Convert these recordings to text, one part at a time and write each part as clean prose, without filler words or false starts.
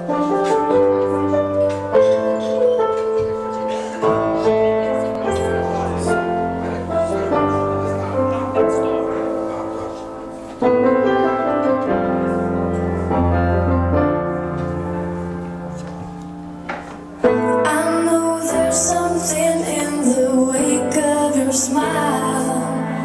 Something in the wake of your smile.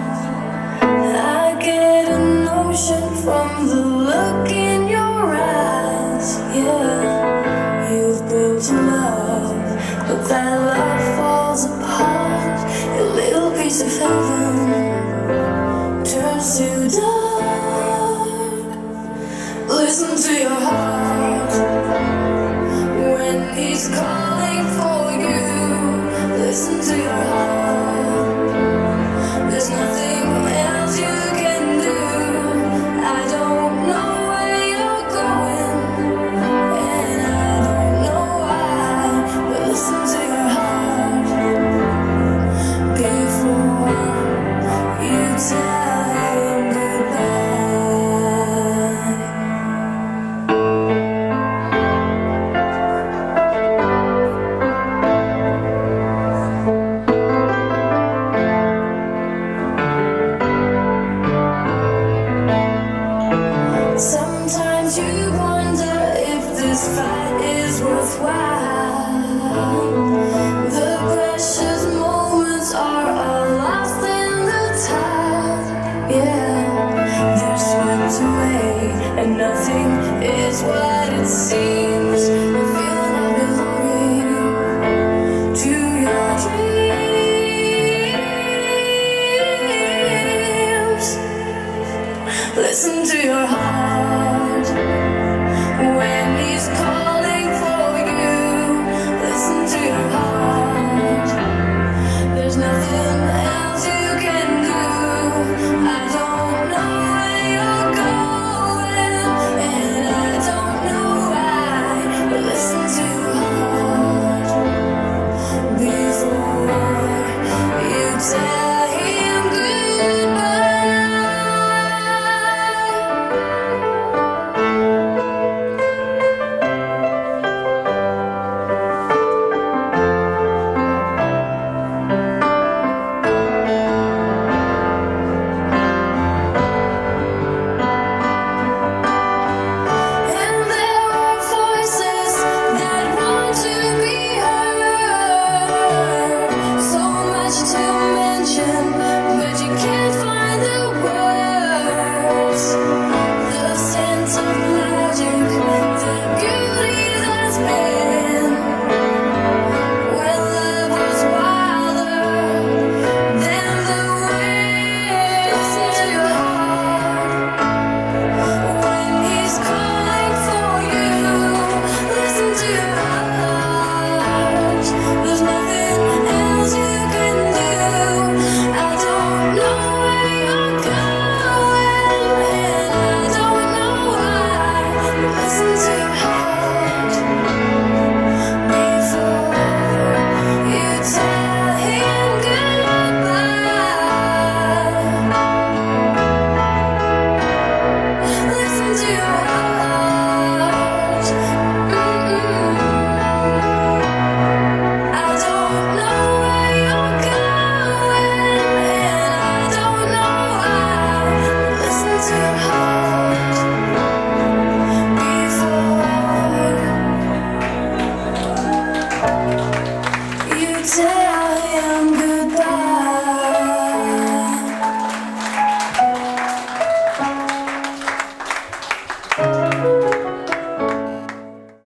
I get a notion from the look in your eyes. Yeah, you've built a love, but that love falls apart. Your little piece of heaven turns to dark. Listen to your heart when he's calling for you. Listen to your heart. There's nothing else you can do. I don't know where you're going, and I don't know why, but listen to your heart before you tell him goodbye. Sometimes you wonder if this fight is worthwhile. The pressure's more